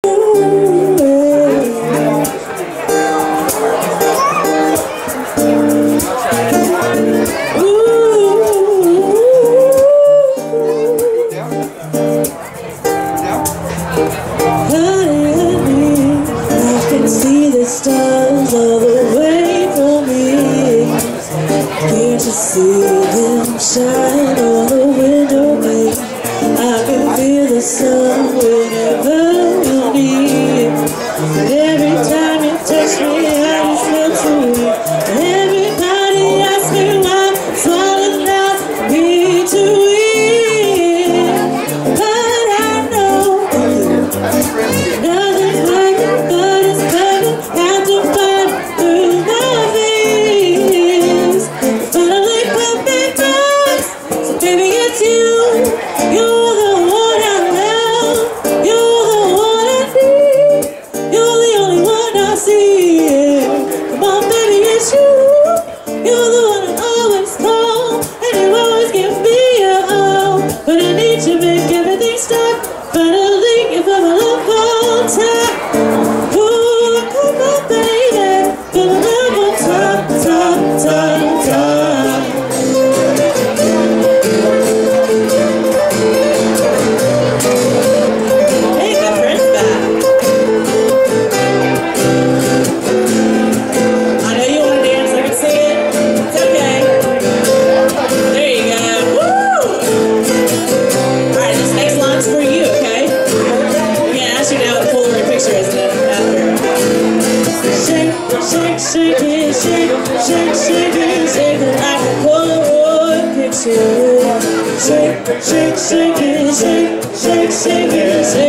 Stars all the way for me. Can't you see them shine on the window pane? I can feel the sun whenever you need. And every time you touch me, I just feel so weak. And everybody asks me why I'm swallowed out, me to eat. But I know nothing's like it, but it's coming. Have to fight through my veins. Finally put me back. So baby, it's you. You're the one I love. You're the one I need. You're the only one I see. Come on, baby, it's you. You're the one I always call, and you always give me your all. But I need to make everything stop. Finally, give up my love on time. Ooh, come on, baby, give my love on time, time, time, time. Hey, my friend's back. I know you want to dance, I can see it. It's okay. There you go. Woo! Alright, this next line's for you, okay? We can ask you now to pull a picture, isn't it? After. Shake, shake, shake it, shake, shake, shake it, shake it like a Polaroid picture. Shake, shake, shake it, shake, shake, shake it, shake.